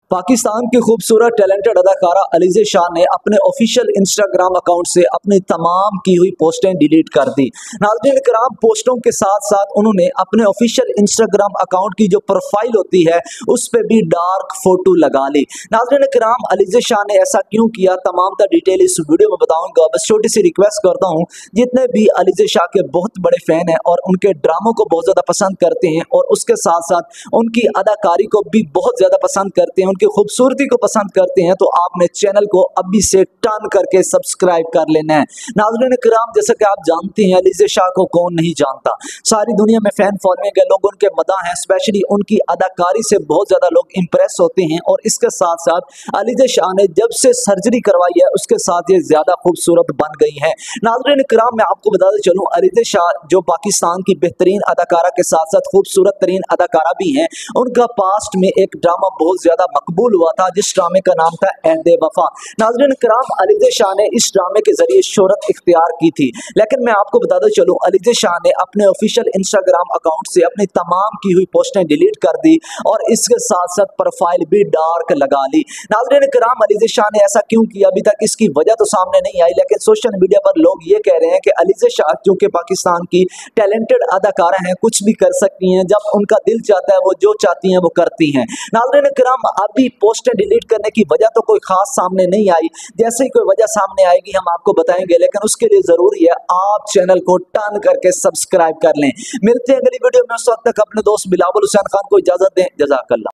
पाकिस्तान की खूबसूरत टैलेंटेड अदाकारा अलीज़ा शाह ने अपने ऑफिशियल इंस्टाग्राम अकाउंट से अपनी तमाम की हुई पोस्टें डिलीट कर दी। नाज़रीन किराम, पोस्टों के साथ साथ उन्होंने अपने ऑफिशियल इंस्टाग्राम अकाउंट की जो प्रोफाइल होती है उस पर भी डार्क फोटो लगा ली। नाज़रीन किराम, अलीज़ा शाह ने ऐसा क्यों किया, तमाम तर डिटेल इस वीडियो में बताऊंगा। बस छोटी सी रिक्वेस्ट करता हूँ, जितने भी अलीज़ा शाह के बहुत बड़े फैन हैं और उनके ड्रामों को बहुत ज़्यादा पसंद करते हैं और उसके साथ साथ उनकी अदाकारी को भी बहुत ज़्यादा पसंद करते हैं, उनकी खूबसूरती को पसंद करते हैं, तो आपने चैनल को अभी से टर्न करके सब्सक्राइब कर लेना है। नाज़रीन किराम, जैसा कि आप जानते हैं अलीज़ा शाह को कौन नहीं जानता, सारी दुनिया में फैन फॉलोइंग है, लोग उनके मदाह हैं, स्पेशली उनकी अदाकारी से बहुत ज़्यादा लोग इंप्रेस होते हैं। और इसके साथ साथ अलीज़ा शाह ने जब से सर्जरी करवाई है उसके साथ ये ज़्यादा खूबसूरत बन गई है। नाज़रीन किराम, मैं आपको बताते चलूँ, अलीज़ा शाह जो पाकिस्तान की बेहतरीन अदाकारा के साथ साथ खूबसूरत तरीन अदाकारा भी हैं, उनका पास्ट में एक ड्रामा बहुत ज्यादा मकबूल हुआ था जिस ड्रामे का नाम था अहद वफा। नाज़रीन किराम, अलीज़ा शाह ने इस ड्रामे के जरिए शोहरत इख्तियार की थी, लेकिन मैं आपको बताते चलूं अलीज़ा शाह ने अपने ऑफिशियल इंस्टाग्राम अकाउंट से अपनी तमाम की हुई पोस्टें डिलीट कर दी और इसके साथ साथ प्रोफाइल भी डार्क लगा ली। नाज़रीन किराम, अलीज़ा शाह ने ऐसा क्यों किया, अभी तक इसकी वजह तो सामने नहीं आई, लेकिन सोशल मीडिया पर लोग ये कह रहे हैं कि अलीज़ा शाह क्योंकि पाकिस्तान की टैलेंटेड अदाकारा हैं, कुछ भी कर सकती हैं, जब उनका दिल चाहता है वो जो चाहती हैं वो करती हैं। नाज़रीन किराम, अभी पोस्टें डिलीट करने की वजह तो कोई खास सामने नहीं आई, जैसे ही कोई वजह सामने आएगी हम आपको बताएंगे, लेकिन उसके लिए जरूरी है आप चैनल को टर्न करके सब्सक्राइब कर लें। मिलते हैं अगली वीडियो में, उस वक्त तक अपने दोस्त बिलावल हुसैन खान को इजाजत दें। जज़ाकल्लाह।